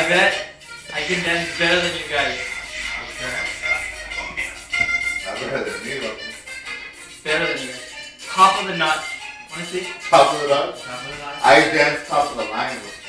I bet I can dance better than you guys. Okay. Not better than me, though. Better than you guys. Top of the notch. Wanna see? Top of the notch? Top of the notch. I dance top of the line.